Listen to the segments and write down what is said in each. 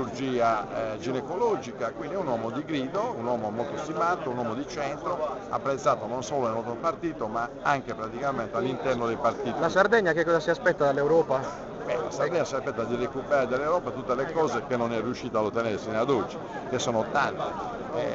chirurgia ginecologica, quindi è un uomo di grido, un uomo molto stimato, un uomo di centro, apprezzato non solo nel nostro partito ma anche praticamente all'interno dei partiti. La Sardegna che cosa si aspetta dall'Europa? La Sardegna si aspetta di recuperare dall'Europa tutte le cose che non è riuscita ad ottenere sino ad oggi, che sono tante.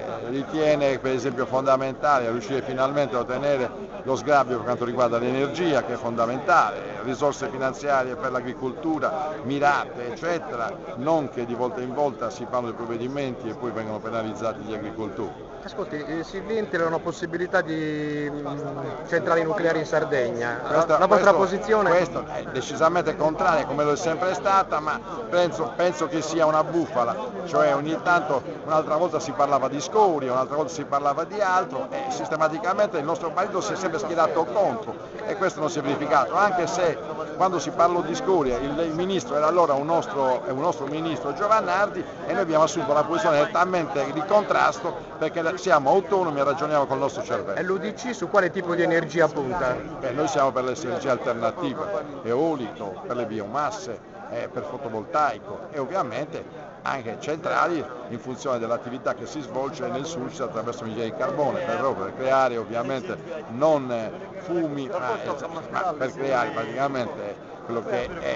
Ritiene per esempio fondamentale riuscire finalmente a ottenere lo sgravio per quanto riguarda l'energia, che è fondamentale, risorse finanziarie per l'agricoltura mirate eccetera, non che di volta in volta si fanno dei provvedimenti e poi vengono penalizzati gli agricoltori. Ascolti, si ventilano una possibilità di centrali nucleari in Sardegna. La vostra posizione? Questo è decisamente contraria come lo è sempre stata, ma penso che sia una bufala, cioè ogni tanto un'altra volta si parlava di scorie, un'altra volta si parlava di altro e sistematicamente il nostro partito si è sempre schierato contro e questo non si è verificato, anche se quando si parlò di scorie il ministro era allora un nostro ministro Giovannardi e noi abbiamo assunto una posizione nettamente di contrasto perché siamo autonomi e ragioniamo col nostro cervello. E l'UDC su quale tipo di energia punta? Noi siamo per l'energia alternativa, eolico, per le biomasse, per fotovoltaico e ovviamente anche centrali in funzione dell'attività che si svolge nel SULS attraverso miniera di carbone, per creare ovviamente non fumi ma per creare praticamente quello che è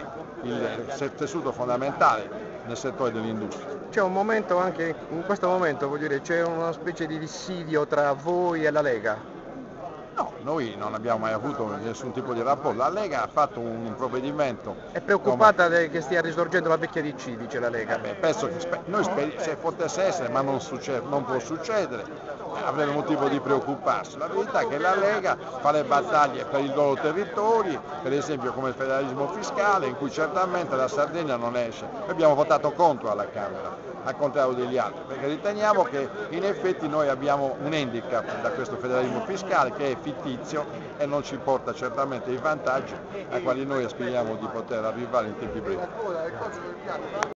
il tessuto fondamentale nel settore dell'industria. C'è un momento anche, in questo momento voglio dire, c'è una specie di dissidio tra voi e la Lega? No, noi non abbiamo mai avuto nessun tipo di rapporto. La Lega ha fatto un provvedimento. È preoccupata che stia risorgendo la vecchia DC, dice la Lega? Penso che se potesse essere, ma non può succedere, avrebbe motivo di preoccuparsi. La verità è che la Lega fa le battaglie per i loro territori, per esempio come il federalismo fiscale, in cui certamente la Sardegna non esce. Noi abbiamo votato contro alla Camera, al contrario degli altri, perché riteniamo che in effetti noi abbiamo un handicap da questo federalismo fiscale che è fittizio e non ci porta certamente i vantaggi ai quali noi aspiriamo di poter arrivare in tempi brevi.